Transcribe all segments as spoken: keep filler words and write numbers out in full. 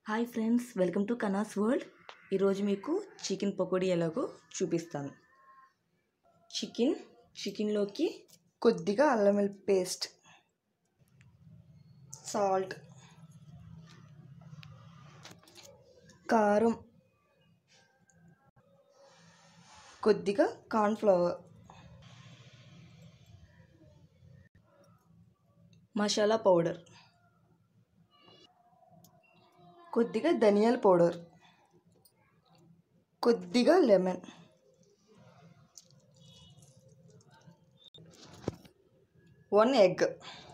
Hi friends, welcome to Kanna's world. ఈరోజు మీకు chicken pakodi ఎలాగో చూపిస్తాను. చికెన్ చికెన్లోకి కొద్దిగా అల్లం వెల్లుల్లి పేస్ట్, సాల్ట్, కారం, కొద్దిగా కార్న్ఫ్లవర్, మసాలా పౌడర్, కొద్దిగా ధనియాల పౌడర్, కొద్దిగా లెమన్, వన్ ఎగ్.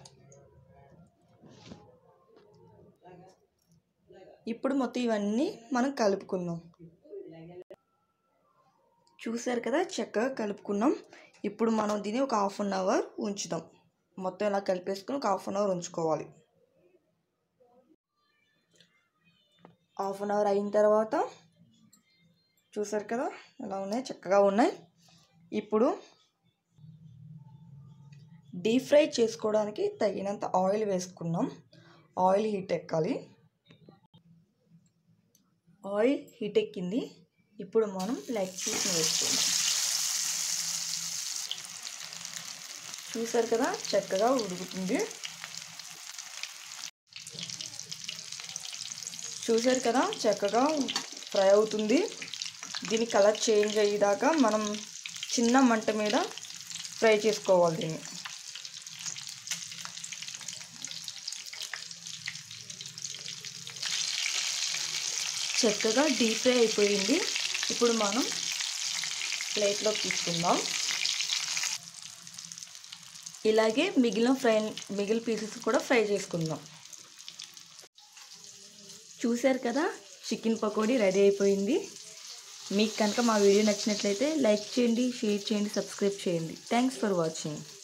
ఇప్పుడు మొత్తం ఇవన్నీ మనం కలుపుకుందాం. చూసారు కదా, చక్కగా కలుపుకున్నాం. ఇప్పుడు మనం దీన్ని ఒక హాఫ్ అన్ అవర్ ఉంచుదాం. మొత్తం ఇలా కలిపేసుకుని ఒక హాఫ్ అన్ అవర్ ఉంచుకోవాలి. హాఫ్ అన్ అవర్ అయిన తర్వాత చూసారు కదా ఎలా ఉన్నాయి, చక్కగా ఉన్నాయి. ఇప్పుడు డీప్ ఫ్రై చేసుకోవడానికి తగినంత ఆయిల్ వేసుకున్నాం. ఆయిల్ హీట్ ఎక్కాలి. ఆయిల్ హీట్ ఎక్కింది. ఇప్పుడు మనం లెగ్ పీస్ని వేసుకుందాం. చూసారు కదా, చక్కగా ఉడుకుతుంది. చూసారు కదా, చక్కగా ఫ్రై అవుతుంది. దీని కలర్ చేంజ్ అయ్యేదాకా మనం చిన్న మంట మీద ఫ్రై చేసుకోవాలి. దీన్ని చక్కగా డీప్ ఫ్రై అయిపోయింది. ఇప్పుడు మనం ప్లేట్లోకి తీసుకుందాం. ఇలాగే మిగిలిన ఫ్రై మిగిలిన పీసెస్ కూడా ఫ్రై చేసుకుందాం. చూశారు కదా, చికెన్ పకోడీ రెడీ అయిపోయింది. మీకు కనుక మా వీడియో నచ్చినట్లయితే లైక్ చేయండి, షేర్ చేయండి, సబ్స్క్రైబ్ చేయండి. Thanks for watching.